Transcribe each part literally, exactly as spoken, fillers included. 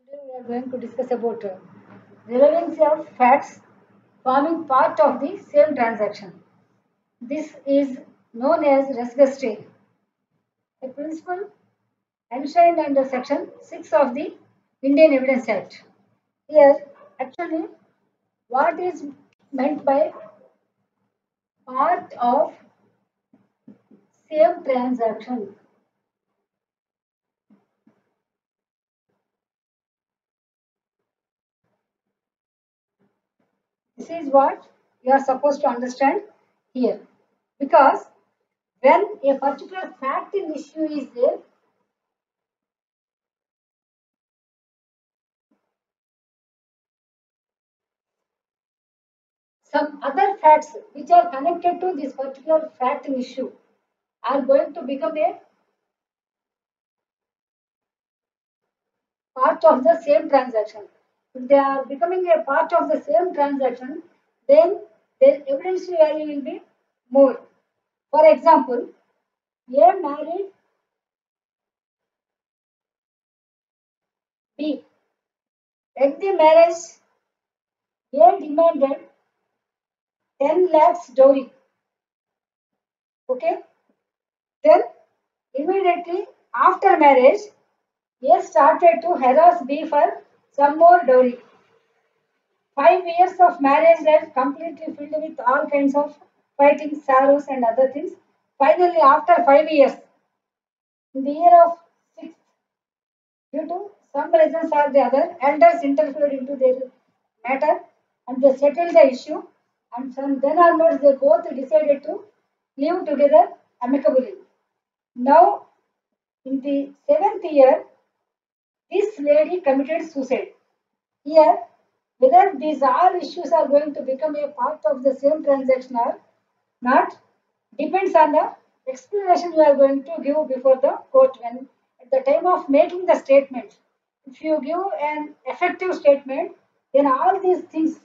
Today we are going to discuss about uh, relevancy of facts forming part of the same transaction. This is known as reciprocity, a principle enshrined under Section six of the Indian Evidence Act. Here, actually, what is meant by part of same transaction? This is what you are supposed to understand here. Because when a particular fact in issue is there, some other facts which are connected to this particular fact in issue are going to become a part of the same transaction. If they are becoming a part of the same transaction, then their evidence value will be more. For example, A married B. At the marriage, A demanded ten lakhs dowry. Okay? Then, immediately after marriage, A started to harass B for some more dowry. Five years of marriage life completely filled with all kinds of fighting, sorrows, and other things. Finally, after five years, in the year of sixth, due to some reasons or the other, elders interfered into their matter and they settled the issue. And from then onwards, they both decided to live together amicably. Now, in the seventh year, this lady committed suicide. Here, whether these all issues are going to become a part of the same transaction or not depends on the explanation you are going to give before the court when at the time of making the statement. If you give an effective statement, then all these things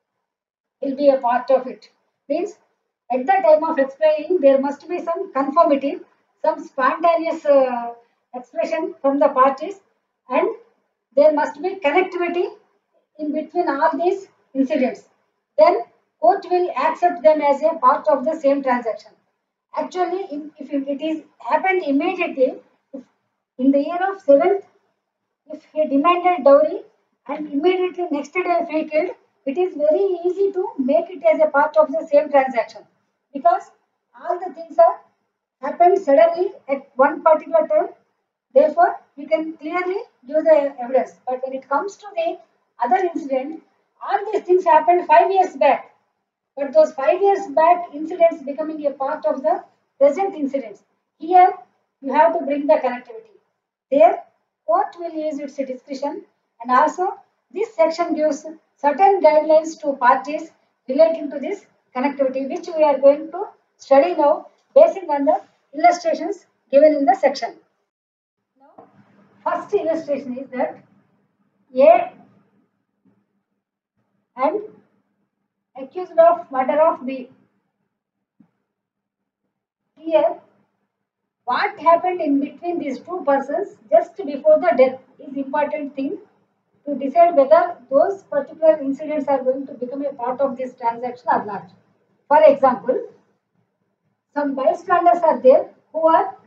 will be a part of it. Means at the time of explaining, there must be some conformity, some spontaneous uh, expression from the parties, and there must be connectivity in between all these incidents. Then court will accept them as a part of the same transaction. Actually, in, if it is happened immediately, if in the year of seventh, if he demanded dowry and immediately next day if he killed, it is very easy to make it as a part of the same transaction because all the things are happened suddenly at one particular time. Therefore, we can clearly give the evidence. But when it comes to the other incident, all these things happened five years back. But those five years back incidents becoming a part of the present incidents. Here, you have to bring the connectivity. There, court will use its discretion, and also this section gives certain guidelines to parties relating to this connectivity, which we are going to study now based on the illustrations given in the section. Now, first illustration is that A and accused of murder of B. Here, what happened in between these two persons just before the death is important thing to decide whether those particular incidents are going to become a part of this transaction or not. For example, some bystanders are there who are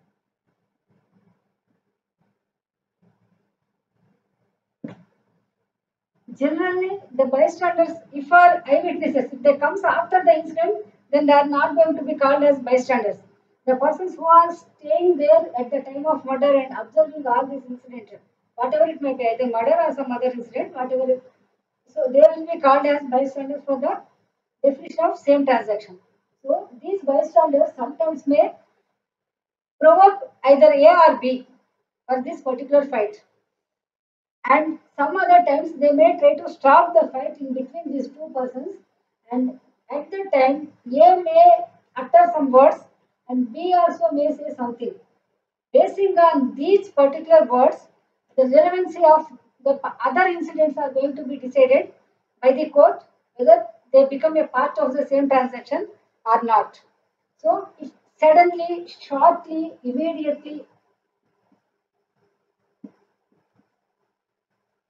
generally the bystanders, if are eyewitnesses, if they comes after the incident, then they are not going to be called as bystanders. The persons who are staying there at the time of murder and observing all these incidents, whatever it may be, either murder or some other incident, whatever it, so they will be called as bystanders for the definition of same transaction. So these bystanders sometimes may provoke either A or B for this particular fight. And some other times they may try to stop the fight in between these two persons, and at the time A may utter some words and B also may say something. Basing on these particular words, the relevancy of the other incidents are going to be decided by the court whether they become a part of the same transaction or not. So, if suddenly, shortly, immediately,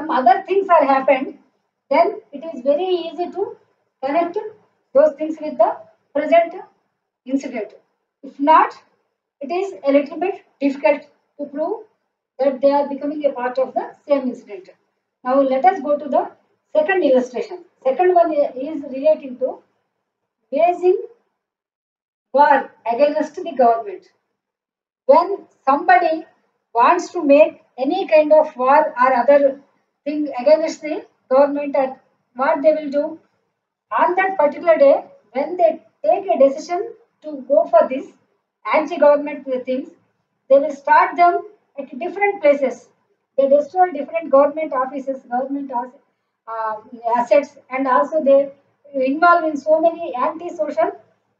some other things are happened, then it is very easy to connect those things with the present incident. If not, it is a little bit difficult to prove that they are becoming a part of the same incident. Now let us go to the second illustration. Second one is relating to waging war against the government. When somebody wants to make any kind of war or other thing against the government, and what they will do on that particular day, when they take a decision to go for this anti-government things, they will start them at different places. They destroy different government offices, government uh, assets, and also they involve in so many anti-social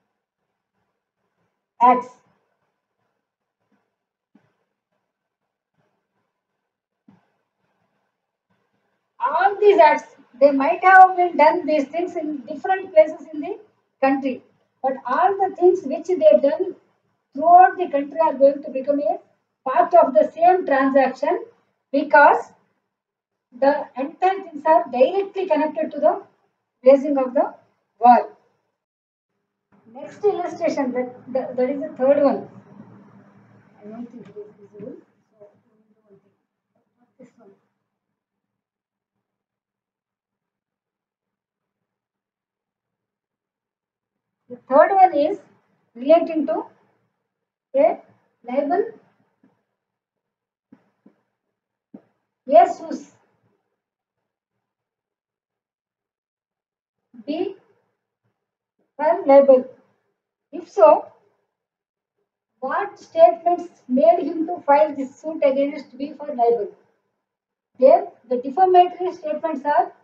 acts. All these acts, they might have been done these things in different places in the country, but all the things which they have done throughout the country are going to become a part of the same transaction, because the entire things are directly connected to the raising of the war. Next illustration, that, that, that is the third one. I don't think it is visible. So, this one. The third one is relating to a label Jesus B for label. If so, what statements made him to file this suit against B for libel? There, the defamatory statements are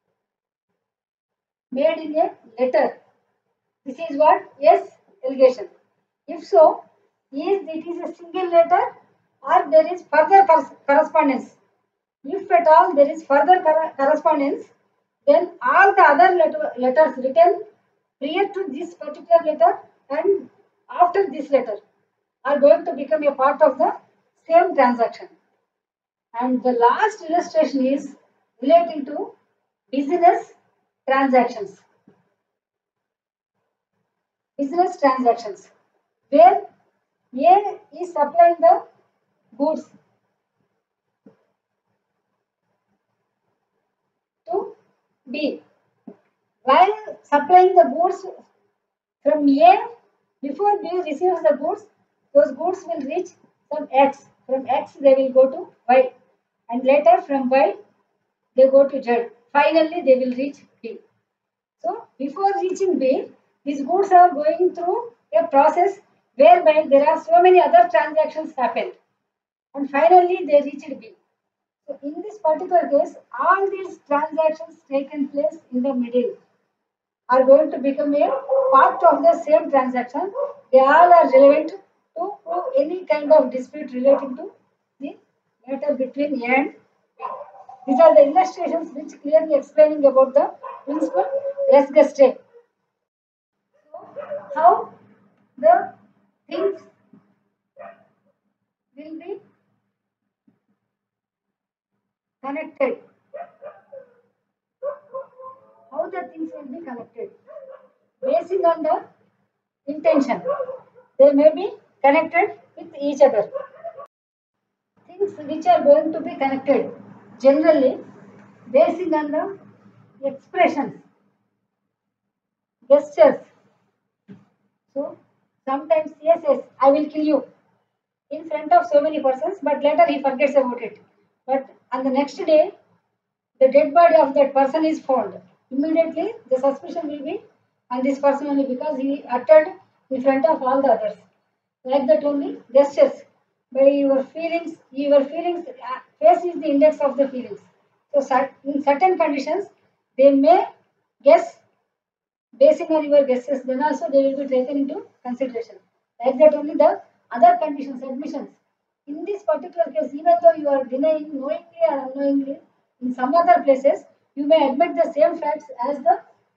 made in a letter. This is what? Yes, allegation. If so, is it is a single letter or there is further correspondence? If at all there is further correspondence, then all the other letter, letters written prior to this particular letter and after this letter are going to become a part of the same transaction. And the last illustration is relating to business transactions. Business transactions, where A is supplying the goods to B. While supplying the goods from A, before B receives the goods, those goods will reach some X. From X they will go to Y, and later from Y they go to Z. Finally they will reach B. So before reaching B, these goods are going through a process whereby there are so many other transactions happened, and finally they reached B. So in this particular case, all these transactions taken place in the middle are going to become a part of the same transaction. They all are relevant to prove any kind of dispute relating to the matter between A and B. These are the illustrations which clearly explaining about the principle res gestae. So, how the things will be connected. How the things will be connected. Basing on the intention, they may be connected with each other. Things which are going to be connected, generally basing on the expressions, gestures. So sometimes yes, yes, I will kill you in front of so many persons, but later he forgets about it. But on the next day, the dead body of that person is found. Immediately, the suspicion will be on this person only, because he uttered in front of all the others. Like that only, gestures. By your feelings, your feelings, face is the index of the feelings. So in certain conditions, they may guess. Basing on your guesses, then also they will be taken into consideration. Like that only the other conditions, admissions. In this particular case, even though you are denying knowingly or unknowingly, in some other places, you may admit the same facts as the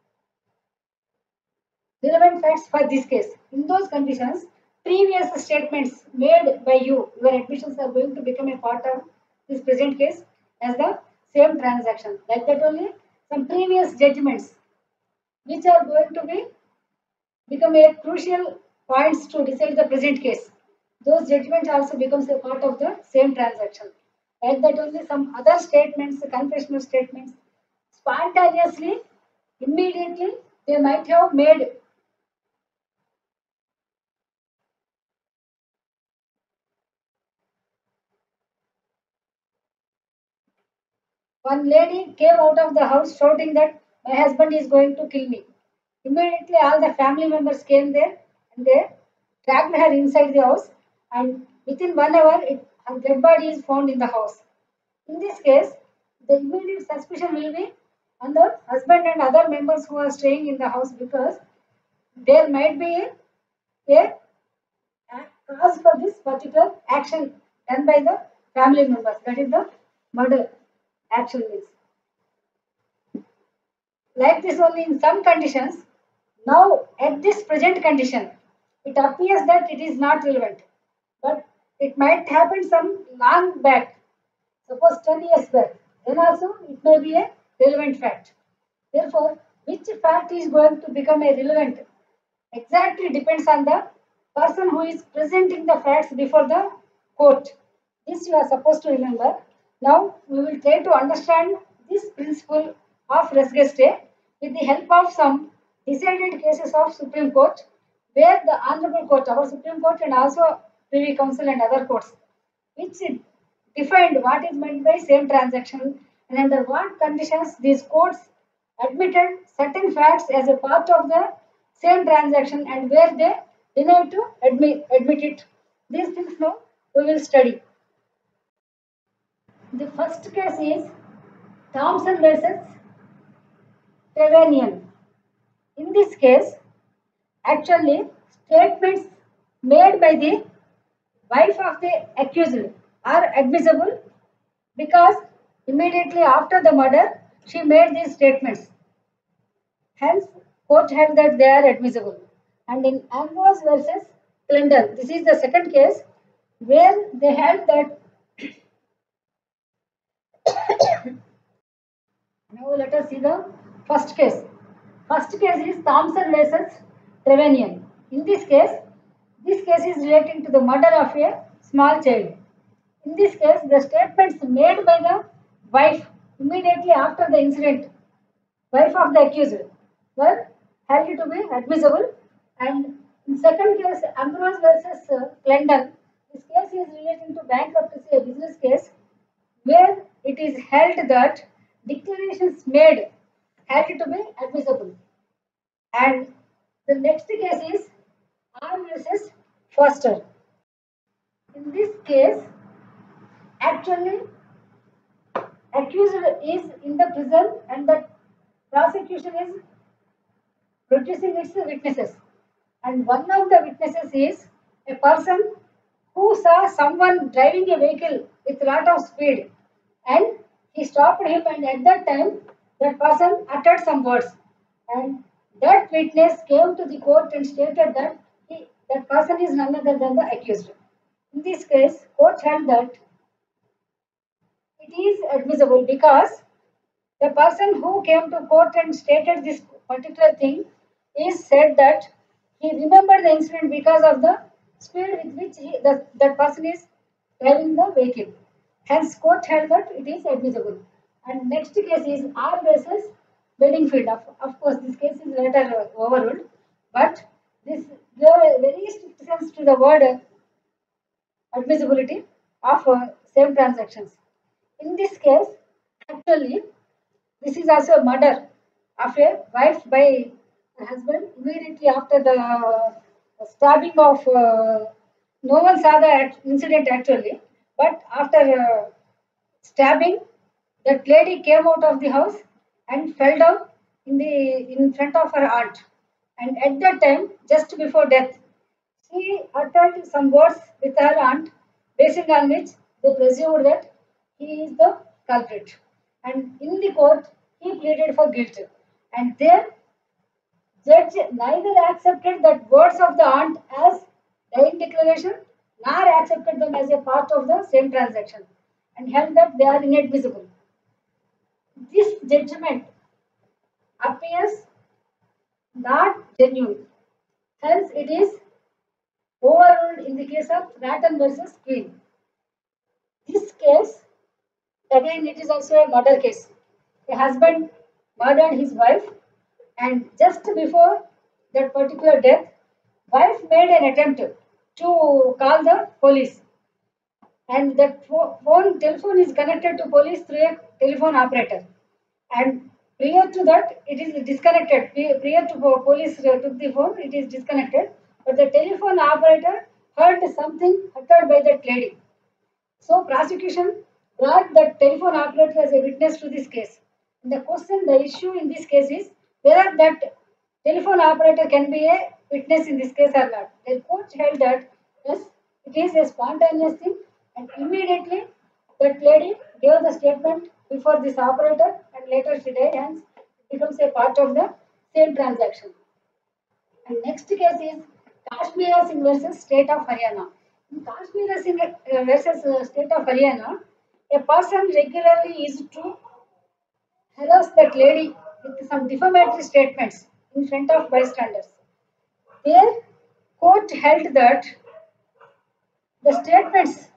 relevant facts for this case. In those conditions, previous statements made by you, your admissions are going to become a part of this present case as the same transaction. Like that only some previous judgments which are going to be become a crucial points to decide the present case. Those judgments also becomes a part of the same transaction. Like that only some other statements, confessional statements, spontaneously, immediately, they might have made. One lady came out of the house shouting that my husband is going to kill me. Immediately, all the family members came there and they dragged her inside the house. And within one hour, it, her dead body is found in the house. In this case, the immediate suspicion will be on the husband and other members who are staying in the house because there might be a, a cause for this particular action done by the family members. That is the murder action is. Like this only in some conditions, now at this present condition, it appears that it is not relevant. But it might happen some long back, suppose ten years back, then also it may be a relevant fact. Therefore, which fact is going to become a relevant exactly depends on the person who is presenting the facts before the court. This you are supposed to remember. Now we will try to understand this principle of res gestae with the help of some decided cases of Supreme Court, where the Honorable Court, our Supreme Court, and also Privy Council and other courts, which defined what is meant by same transaction and under what conditions these courts admitted certain facts as a part of the same transaction and where they denied to admit, admit it. These things now we will study. The first case is Thompson versus Trevanian. In this case, actually, statements made by the wife of the accused are admissible because immediately after the murder, she made these statements. Hence, court held that they are admissible. And in Ambrose versus Clendon, this is the second case where they held that. Now let us see the first case. First case is Thompson versus Trevanian. In this case, this case is relating to the murder of a small child. In this case, the statements made by the wife immediately after the incident, wife of the accused, were held to be admissible. And in second case, Ambrose versus uh, Clendon, this case is relating to bankruptcy, a business case, where it is held that declarations made held to be admissible. And the next case is R versus Foster. In this case, actually, accused is in the prison and the prosecution is producing its witnesses. And one of the witnesses is a person who saw someone driving a vehicle with a lot of speed and he stopped him, and at that time that person uttered some words, and that witness came to the court and stated that he, that person is none other than the accused. In this case, court held that it is admissible because the person who came to court and stated this particular thing is said that he remembered the incident because of the speed with which he, the, that person is driving the vehicle. Hence, court held that it is admissible. And next case is R versus Bedingfield. Of, of course, this case is later overruled, but this gave a very strict sense to the word admissibility of uh, same transactions. In this case, actually, this is also a murder of a wife by her husband immediately after the stabbing of. Uh, no one saw the incident actually, but after uh, stabbing, that lady came out of the house and fell down in the in front of her aunt. And at that time, just before death, she uttered some words with her aunt, basing on which they presumed that he is the culprit. And in the court, he pleaded for guilt. And there, judge neither accepted that words of the aunt as dying declaration, nor accepted them as a part of the same transaction, and held that they are inadmissible. this judgment appears not genuine. Hence, it is overruled in the case of Rattan versus Queen. This case, again, it is also a murder case. A husband murdered his wife, and just before that particular death, wife made an attempt to call the police, and that phone telephone is connected to police through a telephone operator. And prior to that, it is disconnected. Prior to police took the phone, it is disconnected. But the telephone operator heard something uttered by that lady. So prosecution brought the telephone operator as a witness to this case. And the question, the issue in this case is whether that telephone operator can be a witness in this case or not. The court held that yes, it is a spontaneous thing, and immediately that lady gave the statement before this operator, and later she died, hence it becomes a part of the same transaction. And next case is Kashmir Singh versus State of Haryana. In Kashmir Singh versus State of Haryana, a person regularly used to harass that lady with some defamatory statements in front of bystanders. Their court held that the statements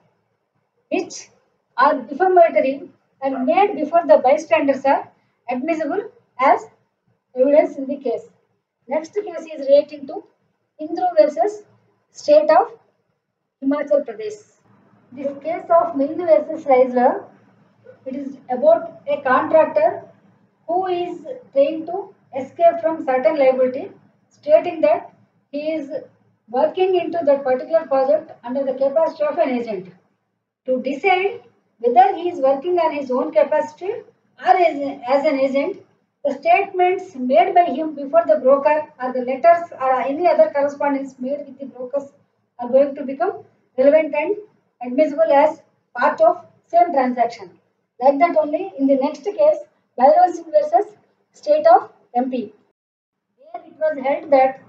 which are defamatory and made before the bystanders are admissible as evidence in the case. Next case is relating to Indru versus State of Himachal Pradesh. This case of Milne versus Chrysler, it is about a contractor who is trying to escape from certain liability, stating that he is working into that particular project under the capacity of an agent. To decide whether he is working on his own capacity or as, as an agent, the statements made by him before the broker or the letters or any other correspondence made with the brokers are going to become relevant and admissible as part of same transaction. Like that only in the next case, Bhairav Singh versus State of M P. Here it was held that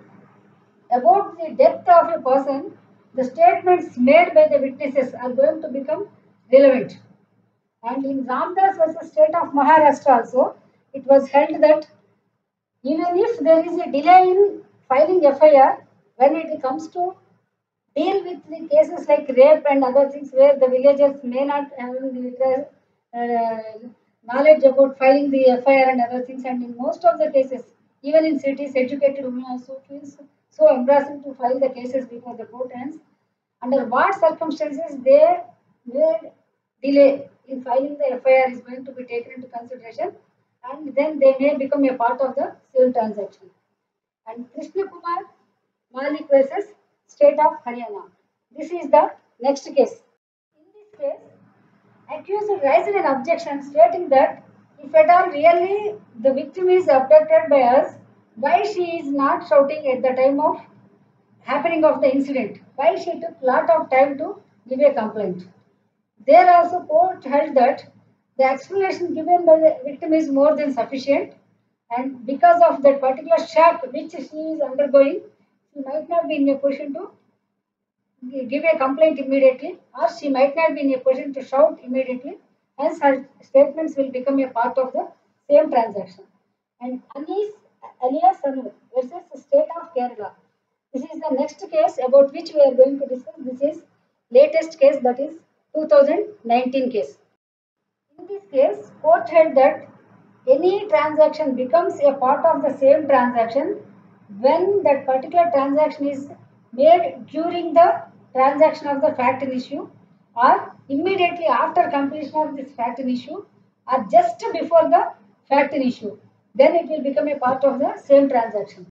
about the death of a person, the statements made by the witnesses are going to become relevant. And in Ramdas versus State of Maharashtra also, it was held that even if there is a delay in filing F I R, when it comes to deal with the cases like rape and other things where the villagers may not have the uh, knowledge about filing the F I R and other things, and in most of the cases, even in cities, educated women also feels so embarrassing to file the cases before the court ends. Under what circumstances they made delay in filing the F I R is going to be taken into consideration, and then they may become a part of the sale transaction. And Krishna Kumar Malik versus State of Haryana. This is the next case. In this case, accused raised an objection stating that if at all really the victim is abducted by us, why she is not shouting at the time of happening of the incident? Why she took lot of time to give a complaint? There also court held that the explanation given by the victim is more than sufficient, and because of that particular shock which she is undergoing, she might not be in a position to give a complaint immediately, or she might not be in a position to shout immediately. Hence, her statements will become a part of the same transaction. And Anis alias Anu versus the State of Kerala. This is the next case about which we are going to discuss. This is latest case, that is two thousand nineteen case. In this case, court held that any transaction becomes a part of the same transaction when that particular transaction is made during the transaction of the fact in issue, or immediately after completion of this fact in issue, or just before the fact in issue. Then it will become a part of the same transaction.